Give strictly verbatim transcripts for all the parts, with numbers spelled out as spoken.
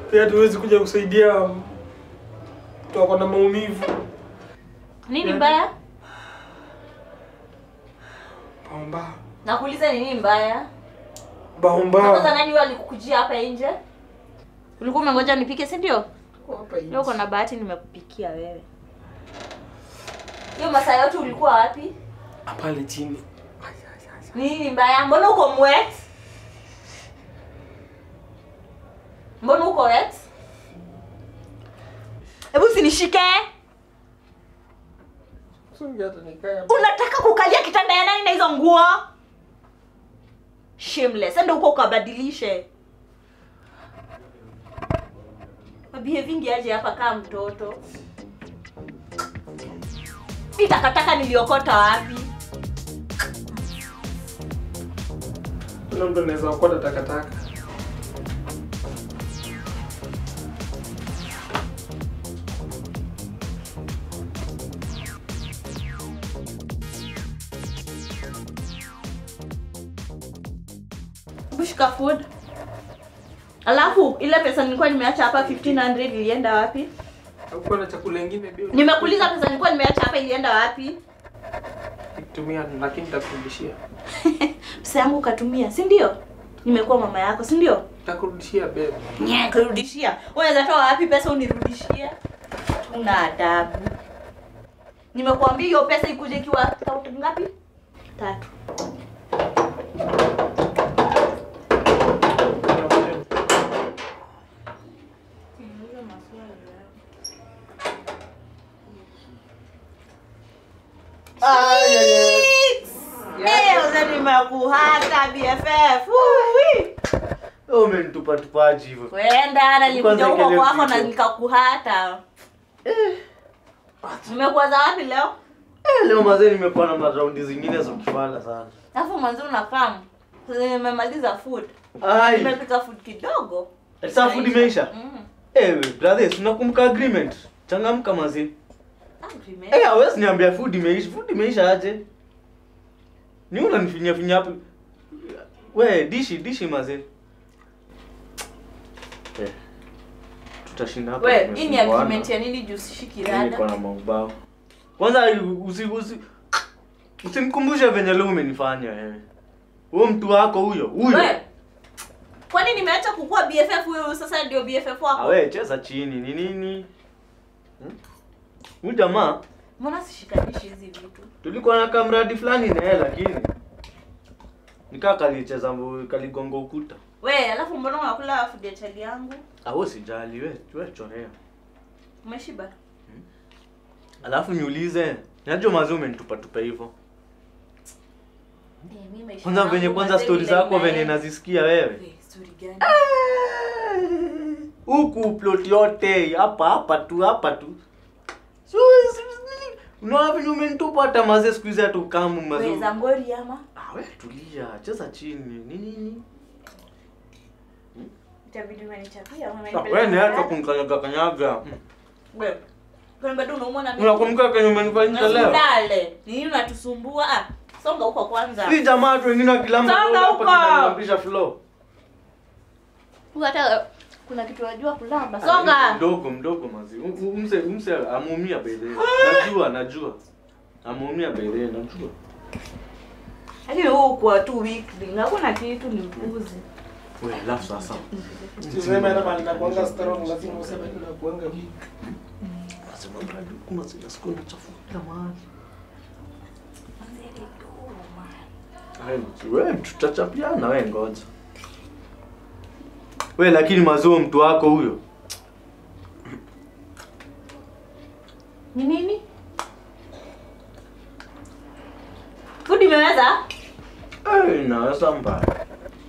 Pia tuwezi kuja kusaidia mtu ako na maumivu. Nini mbaya? Baomba. Nakuuliza nini mbaya? Baomba. Sasa nani wale alikukujia hapa nje? Ulikuwa umengoja nipike, si ndio? Hapa nje. Leo kuna bahati nimekupikia wewe. Hiyo masaa yote ulikuwa wapi? Pale chini. Nini mbaya? Mbona uko mwet? Mbona uko wet? Hebu usinishike. Unataka kukalia kitanda ya nani na hizo nguo? Shameless. Enda huko ukabadilishe. Behaving aje hapa kama mtoto. Hii takataka niliokota wapi? Kuna mtu anaweza kuokota takataka. Bushka food. Alafu ile pesa nilikuwa nimeacha hapa fifteen hundred ilienda wapi? Hakuwa na chakula kingine bio. Nimekuuliza pesa nilikuwa nimeacha hapa ilienda wapi? Nitumia lakini nitakurudishia. Pesa yangu katumia, si ndio? Nimekuwa mama yako, si ndio? Nitakurudishia babe. Nye, kurudishia. Unaweza toa wapi pesa unirudishie? Una adabu. Nimekuambia hiyo pesa ikuje ikiwa tatu ngapi? Tatu. Ay ay ay. Eh, uzani nimekuhata B F F. Ui. Wewe umenitupa tupaji hivyo. Kwenda nilikuja huko kwako na nikakuhata. Eh. Nimekuwa za wapi leo? Eh, leo mazee nimekuwa na maraundi zingine za kifala sana. Alafu mwanzo unafahamu. Sasa nimemaliza food. Ai. Nimepika food kidogo. Sasa food imeisha? Mhm. Eh, brothers, unakumbuka agreement? Changamka mazee. Agreement. Eh, hawezi niambia food imeisha. Food imeisha aje? Ni unanifinya finya hapo. We, dishi dishi mazee. Eh. Tutashinda hapa. We, hii ni agreement ya nini juu sishiki rada? Niko na maubao. Kwanza usi usi usinikumbushe venye leo umenifanya wewe. Huyo mtu wako huyo, huyo. We. Kwani nimeacha kukua B F F huyo sasa ndio B F F wako? Ah wewe cheza chini, ni nini? Hmm? Huyu jamaa, mbona sishikanishi hizi vitu? tulikuwa na kamradi fulani na yeye lakini nikaa kalicheza kaligonga ukuta. We, alafu mbona unakula food ya chali yangu? Ah wewe sijali wewe, wewe chorea. Umeshiba? Hmm? Alafu niulize, najua mazee umenitupa tupa hivyo. Eh, mimi maisha. Kwanza venye kwanza story zako venye nazisikia wewe. We, story gani? Huku plot yote hapa hapa tu hapa tu. So unaona vile umenitupa hata mazee siku hizi hata ukamu mazuri. We, zangori ama? Ah wewe tulia, cheza chini. Nini nini? Itabidi umenichapia ama Ah wewe ni hata kunkanyaga kanyaga. We. Kwa bado unaumwa mimi. Unakumbuka kwenye umenifanyia leo? Dale. Nini unatusumbua? Ah, songa huko kwanza. Si jamaa watu wengine wakilamba Songa hapa huko. kinaniambisha flow. Hata kuna kitu unajua kulamba. Songa. Mdogo mdogo mazi. Umse umse amuumia bele. Najua najua. Amuumia bele najua. Hadi huko kwa tu weekly. Hakuna kitu ni mpuzi. Wewe lafu sasa. Tuseme na mali na kuanga strong lazima useme kuna kuanga weak. Nasema brado kuna zile sekunde chafu kila mahali. Hayo wewe tutachapiana wewe ngoja. Wewe lakini mazoo mtu wako huyo. Ni nini? Food imeweza? Eh, naweza mbaya.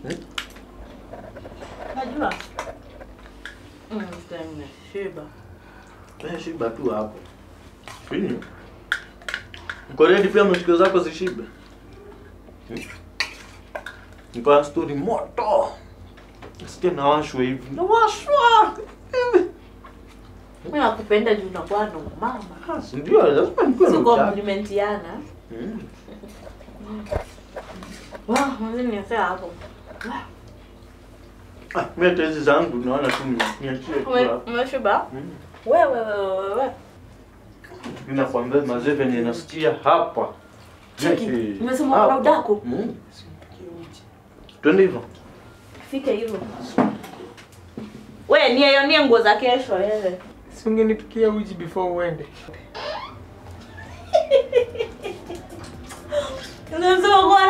Najua. Mm, tena shiba. Eh, shiba tu hapo. Fini. Uko ready pia mshiko zako zishibe? Hmm? Nipa story moto. Sikia nawashwa hivi. Nawashwa. Mimi nakupenda juu unakuwa na mama. Ah, ndio lazima nikuwe Sio na complimentiana. Mm. Wah, mwanzo ni sawa hapo. Ah, mimi tezi zangu naona tu niachie tu hapa. Umeshiba? Mm. Wewe wewe wewe. Ninakwambia mazee venye nasikia hapa. Cheki. Hey. Umesema Hapa. kuna udako. Mm. Twende hivyo. Fika hivyo. Wewe ni hiyo ni nguo za kesho wewe. Si ungenipikia uji before uende. Unasema kwa